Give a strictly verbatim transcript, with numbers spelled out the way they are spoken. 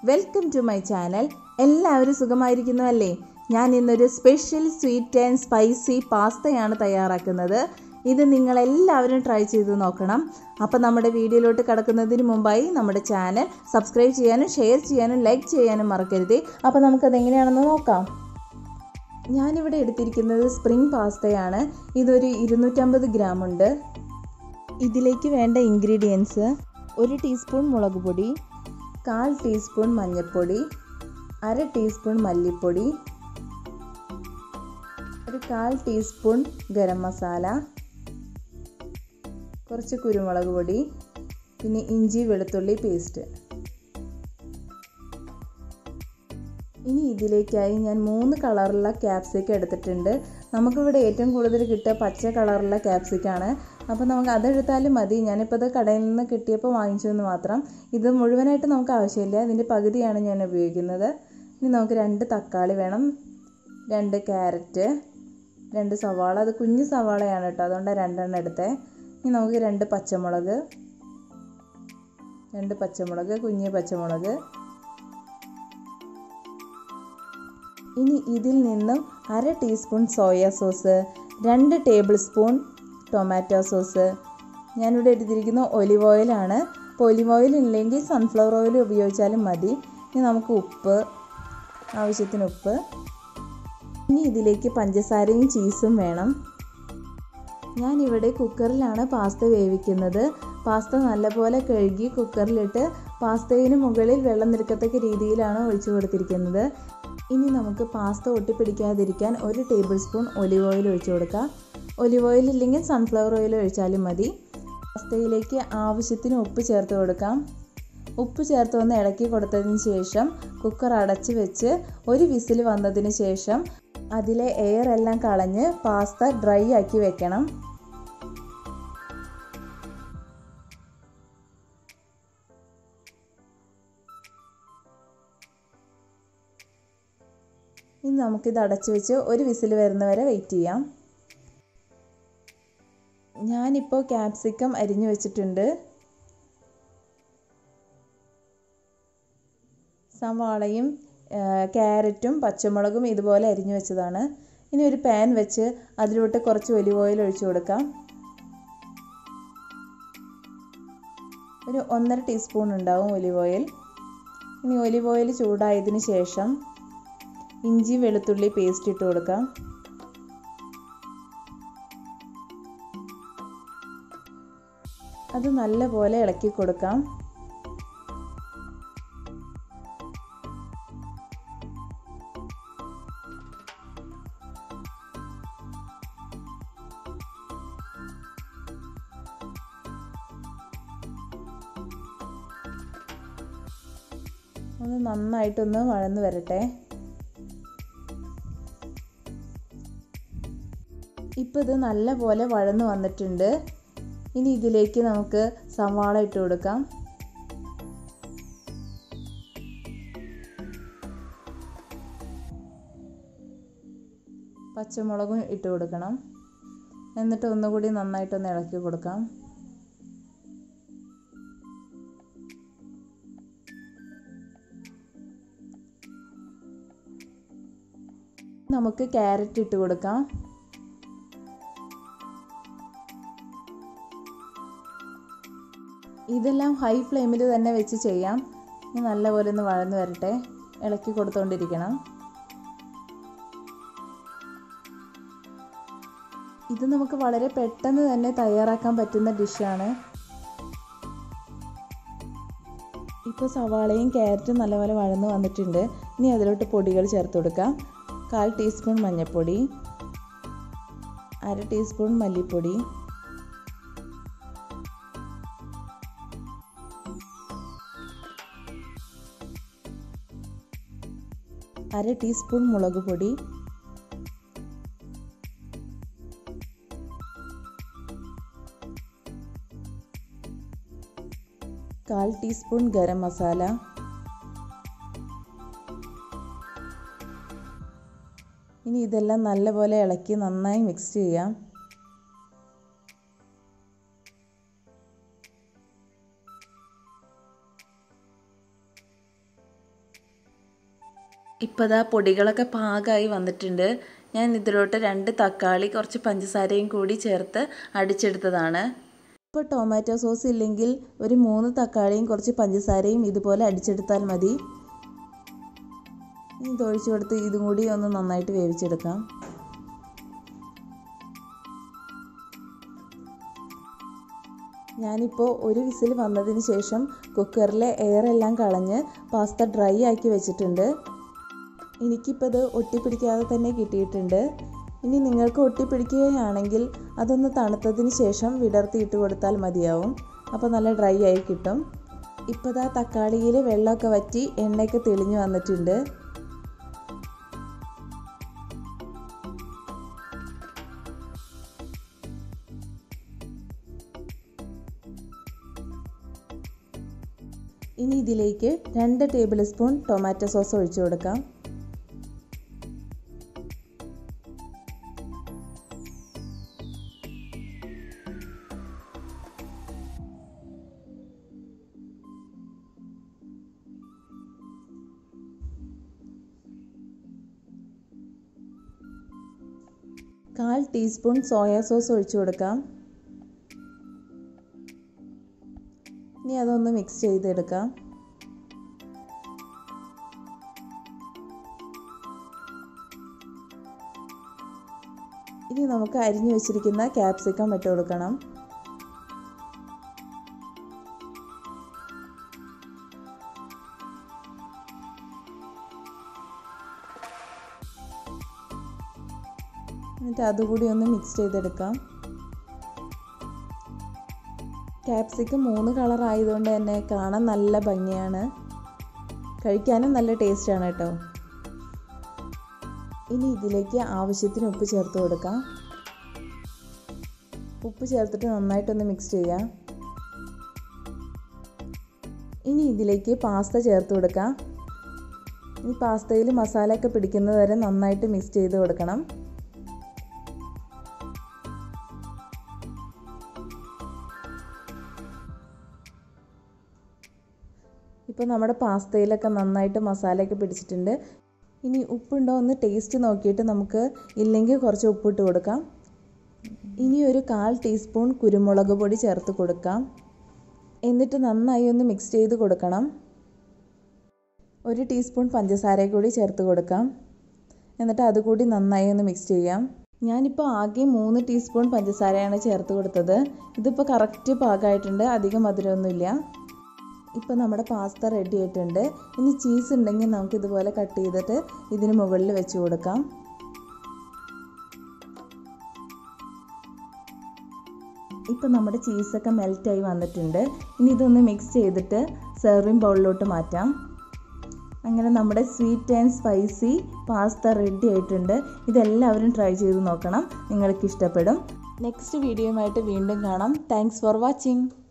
Welcome to my channel. എല്ലാവരും സുഖമായിരിക്കുന്നു അല്ലേ? ഞാൻ ഇന്നൊരു സ്പെഷ്യൽ സ്വീറ്റ് ആൻഡ് സ്പൈസി പാസ്തയാണ് തയ്യാറാക്കുന്നത്. ഇത് നിങ്ങളെല്ലാവരും ട്രൈ ചെയ്ത് നോക്കണം. അപ്പോൾ നമ്മുടെ വീഡിയോയിലോട്ട് കടക്കുന്നതിന് മുമ്പായി നമ്മുടെ ചാനൽ സബ്സ്ക്രൈബ് ചെയ്യാനും ഷെയർ ചെയ്യാനും ലൈക്ക് ചെയ്യാനും മറക്കരുത്. അപ്പോൾ നമുക്കതെങ്ങനെയാണെന്ന് നോക്കാം. ഞാനിവിടെ എടുത്തിരിക്കുന്നത് സ്പ്രിംഗ് പാസ്തയാണ്. ഇതൊരു ഇരുന്നൂറ്റമ്പത് ഗ്രാം ഉണ്ട്. ഇതിലേക്ക് വേണ്ട ഇൻഗ്രീഡിയൻസ്: ഒരു ടീസ്പൂൺ മുളക് പൊടി, കാൽ ടീസ്പൂൺ മഞ്ഞൾപ്പൊടി, അര ടീസ്പൂൺ മല്ലിപ്പൊടി, ഒരു കാൽ ടീസ്പൂൺ ഗരം മസാല, കുറച്ച് കുരുമുളക് പൊടി, പിന്നെ ഇഞ്ചി വെളുത്തുള്ളി പേസ്റ്റ്. ഇനി ഇതിലേക്കായി ഞാൻ മൂന്ന് കളറുള്ള ക്യാപ്സിക്കം എടുത്തിട്ടുണ്ട്. നമുക്കിവിടെ ഏറ്റവും കൂടുതൽ കിട്ടുക പച്ച കളറുള്ള ക്യാപ്സിക്കാണ്. അപ്പോൾ നമുക്ക് അതെടുത്താലും മതി. ഞാനിപ്പോൾ ഇത് കടയിൽ നിന്ന് കിട്ടിയപ്പോൾ വാങ്ങിച്ചു എന്ന് മാത്രം. ഇത് മുഴുവനായിട്ട് നമുക്ക് ആവശ്യമില്ല, ഇതിൻ്റെ പകുതിയാണ് ഞാൻ ഉപയോഗിക്കുന്നത്. ഇനി നമുക്ക് രണ്ട് തക്കാളി വേണം, രണ്ട് ക്യാരറ്റ്, രണ്ട് സവാള. അത് കുഞ്ഞു സവാളയാണ് കേട്ടോ, അതുകൊണ്ടാണ് രണ്ടെണ്ണം എടുത്തേ. ഇനി നമുക്ക് രണ്ട് പച്ചമുളക്, രണ്ട് പച്ചമുളക് കുഞ്ഞ് പച്ചമുളക്. ഇനി ഇതിൽ നിന്നും അര ടീസ്പൂൺ സോയ സോസ്, രണ്ട് ടേബിൾ സ്പൂൺ ടൊമാറ്റോ സോസ്. ഞാനിവിടെ എടുത്തിരിക്കുന്ന ഒലിവ് ഓയിലാണ്. അപ്പോൾ ഒലിവ് ഓയിൽ ഇല്ലെങ്കിൽ സൺഫ്ലവർ ഓയിൽ ഉപയോഗിച്ചാലും മതി. ഇനി നമുക്ക് ഉപ്പ്, ആവശ്യത്തിന് ഉപ്പ്. ഇനി ഇതിലേക്ക് പഞ്ചസാരയും ചീസും വേണം. ഞാനിവിടെ കുക്കറിലാണ് പാസ്ത വേവിക്കുന്നത്. പാസ്ത നല്ലപോലെ കഴുകി കുക്കറിലിട്ട് പാസ്തയിന് മുകളിൽ വെള്ളം നിൽക്കത്തക്ക രീതിയിലാണ് ഒഴിച്ചു കൊടുത്തിരിക്കുന്നത്. ഇനി നമുക്ക് പാസ്ത ഒട്ടിപ്പിടിക്കാതിരിക്കാൻ ഒരു ടേബിൾ സ്പൂൺ ഒലിവ് ഓയിൽ ഒഴിച്ചു കൊടുക്കാം. ഒലിവ് ഓയിൽ ഇല്ലെങ്കിൽ സൺഫ്ലവർ ഓയിൽ ഒഴിച്ചാലും മതി. പാസ്തയിലേക്ക് ആവശ്യത്തിന് ഉപ്പ് ചേർത്ത് കൊടുക്കാം. ഉപ്പ് ചേർത്ത് ഒന്ന് ഇളക്കി കൊടുത്തതിന് ശേഷം കുക്കർ അടച്ച് വെച്ച് ഒരു വിസിൽ വന്നതിന് ശേഷം അതിലെ എയർ എല്ലാം കളഞ്ഞ് പാസ്ത ഡ്രൈ ആക്കി വെക്കണം. ഇനി നമുക്കിത് അടച്ചു വെച്ച് ഒരു വിസിൽ വരുന്നവരെ വെയിറ്റ് ചെയ്യാം. ഞാനിപ്പോൾ ക്യാപ്സിക്കം അരിഞ്ഞു വെച്ചിട്ടുണ്ട്. സവാളയും ക്യാരറ്റും പച്ചമുളകും ഇതുപോലെ അരിഞ്ഞു വെച്ചതാണ്. ഇനി ഒരു പാൻ വെച്ച് അതിലോട്ട് കുറച്ച് ഒലിവ് ഓയിൽ ഒഴിച്ചു കൊടുക്കാം. ഒരു ഒന്നര ടീസ്പൂൺ ഉണ്ടാവും ഒലിവ് ഓയിൽ. ഇനി ഒലിവ് ഓയിൽ ചൂടായതിന് ശേഷം ഇഞ്ചി വെളുത്തുള്ളി പേസ്റ്റ് ഇട്ട് കൊടുക്കാം. അത് നല്ലപോലെ ഇളക്കി കൊടുക്കാം. ഒന്ന് നന്നായിട്ടൊന്ന് വഴന്ന് വരട്ടെ. ഇപ്പോൾ ഇത് നല്ലപോലെ വഴന്ന് വന്നിട്ടുണ്ട്. ഇനി ഇതിലേക്ക് നമുക്ക് സവാള ഇട്ട് കൊടുക്കാം. പച്ചമുളകും ഇട്ട് കൊടുക്കണം. എന്നിട്ട് ഒന്നുകൂടി നന്നായിട്ടൊന്ന് ഇളക്കി കൊടുക്കാം. നമുക്ക് ക്യാരറ്റ് ഇട്ട് കൊടുക്കാം. ഇതെല്ലാം ഹൈ ഫ്ലെയിമിൽ തന്നെ വെച്ച് ചെയ്യാം. ഇനി നല്ലപോലെ ഒന്ന് വഴന്ന് വരട്ടെ. ഇളക്കി കൊടുത്തുകൊണ്ടിരിക്കണം. ഇത് നമുക്ക് വളരെ പെട്ടെന്ന് തന്നെ തയ്യാറാക്കാൻ പറ്റുന്ന ഡിഷാണ്. ഇപ്പോൾ സവാളയും ക്യാരറ്റും നല്ലപോലെ വഴന്ന് വന്നിട്ടുണ്ട്. ഇനി അതിലോട്ട് പൊടികൾ ചേർത്ത് കൊടുക്കാം. കാൽ ടീസ്പൂൺ മഞ്ഞൾപ്പൊടി, അര ടീസ്പൂൺ മല്ലിപ്പൊടി, അര ടീസ്പൂൺ മുളക് പൊടി, കാൽ ടീസ്പൂൺ ഗരം മസാല, ഇനി ഇതെല്ലാം നല്ലപോലെ ഇളക്കി നന്നായി മിക്സ് ചെയ്യാം. ഇപ്പോൾ ദാ പൊടികളൊക്കെ പാകമായി വന്നിട്ടുണ്ട്. ഞാൻ ഇതിലോട്ട് രണ്ട് തക്കാളി കുറച്ച് പഞ്ചസാരയും കൂടി ചേർത്ത് അടിച്ചെടുത്തതാണ്. ഇപ്പോൾ ടൊമാറ്റോ സോസ് ഇല്ലെങ്കിൽ ഒരു മൂന്ന് തക്കാളിയും കുറച്ച് പഞ്ചസാരയും ഇതുപോലെ അടിച്ചെടുത്താൽ മതി. ഇത് ഒഴിച്ചു കൊടുത്ത് ഇതും കൂടി ഒന്ന് നന്നായിട്ട് വേവിച്ചെടുക്കാം. ഞാനിപ്പോൾ ഒരു വിസിൽ വന്നതിന് ശേഷം കുക്കറിലെ എയറെല്ലാം കളഞ്ഞ് പാസ്ത ഡ്രൈ ആക്കി വെച്ചിട്ടുണ്ട്. എനിക്കിപ്പോൾ ഇത് ഒട്ടിപ്പിടിക്കാതെ തന്നെ കിട്ടിയിട്ടുണ്ട്. ഇനി നിങ്ങൾക്ക് ഒട്ടിപ്പിടിക്കുകയാണെങ്കിൽ അതൊന്ന് തണുത്തതിന് ശേഷം വിടർത്തിയിട്ട് കൊടുത്താൽ മതിയാവും. അപ്പോൾ നല്ല ഡ്രൈ ആയി കിട്ടും. ഇപ്പോൾ ദാ തക്കാളിയിൽ വെള്ളമൊക്കെ വറ്റി എണ്ണയൊക്കെ തെളിഞ്ഞു വന്നിട്ടുണ്ട്. ഇനി ഇതിലേക്ക് രണ്ട് ടേബിൾ സ്പൂൺ ടൊമാറ്റോ സോസ് ഒഴിച്ചു കൊടുക്കാം. കാൽ ടീസ്പൂൺ സോയാ സോസ് ഒഴിച്ചു കൊടുക്കാം. ഇനി അതൊന്ന് മിക്സ് ചെയ്തെടുക്കാം. ഇനി നമുക്ക് അരിഞ്ഞു വെച്ചിരിക്കുന്ന ക്യാപ്സിക്കം ഇട്ട് കൊടുക്കണം. എന്നിട്ട് അതുകൂടി ഒന്ന് മിക്സ് ചെയ്തെടുക്കാം. ക്യാപ്സിക്കം മൂന്ന് കളർ ആയതുകൊണ്ട് തന്നെ കാണാൻ നല്ല ഭംഗിയാണ്, കഴിക്കാനും നല്ല ടേസ്റ്റാണ് കേട്ടോ. ഇനി ഇതിലേക്ക് ആവശ്യത്തിന് ഉപ്പ് ചേർത്ത് കൊടുക്കാം. ഉപ്പ് ചേർത്തിട്ട് നന്നായിട്ടൊന്ന് മിക്സ് ചെയ്യാം. ഇനി ഇതിലേക്ക് പാസ്ത ചേർത്ത് കൊടുക്കാം. ഈ പാസ്തയിൽ മസാലയൊക്കെ പിടിക്കുന്നത് വരെ നന്നായിട്ട് മിക്സ് ചെയ്ത് കൊടുക്കണം. ഇപ്പോൾ നമ്മുടെ പാസ്തയിലൊക്കെ നന്നായിട്ട് മസാലയൊക്കെ പിടിച്ചിട്ടുണ്ട്. ഇനി ഉപ്പുണ്ടോ എന്ന് ടേസ്റ്റ് നോക്കിയിട്ട് നമുക്ക് ഇല്ലെങ്കിൽ കുറച്ച് ഉപ്പിട്ട് കൊടുക്കാം. ഇനി ഒരു കാൽ ടീസ്പൂൺ കുരുമുളക് പൊടി ചേർത്ത് കൊടുക്കാം. എന്നിട്ട് നന്നായി ഒന്ന് മിക്സ് ചെയ്ത് കൊടുക്കണം. ഒരു ടീസ്പൂൺ പഞ്ചസാര കൂടി ചേർത്ത് കൊടുക്കാം. എന്നിട്ട് അതുകൂടി നന്നായി ഒന്ന് മിക്സ് ചെയ്യാം. ഞാനിപ്പോൾ ആകെ മൂന്ന് ടീസ്പൂൺ പഞ്ചസാരയാണ് ചേർത്ത് കൊടുത്തത്. ഇതിപ്പോൾ കറക്റ്റ് പാകമായിട്ടുണ്ട്, അധികം മധുരമൊന്നുമില്ല. ഇപ്പോൾ നമ്മുടെ പാസ്ത റെഡി ആയിട്ടുണ്ട്. ഇനി ചീസ് ഉണ്ടെങ്കിൽ നമുക്ക് ഇതുപോലെ കട്ട് ചെയ്തിട്ട് ഇതിന് മുകളിൽ വെച്ച് കൊടുക്കാം. ഇപ്പോൾ നമ്മുടെ ചീസൊക്കെ മെൽറ്റായി വന്നിട്ടുണ്ട്. ഇനി ഇതൊന്ന് മിക്സ് ചെയ്തിട്ട് സെർവിങ് ബൗളിലോട്ട് മാറ്റാം. അങ്ങനെ നമ്മുടെ sweet and spicy pasta ready ആയിട്ടുണ്ട്. ഇതെല്ലാവരും ട്രൈ ചെയ്ത് നോക്കണം, നിങ്ങൾക്ക് ഇഷ്ടപ്പെടും. നെക്സ്റ്റ് വീഡിയോയുമായിട്ട് വീണ്ടും കാണാം. Thanks for watching.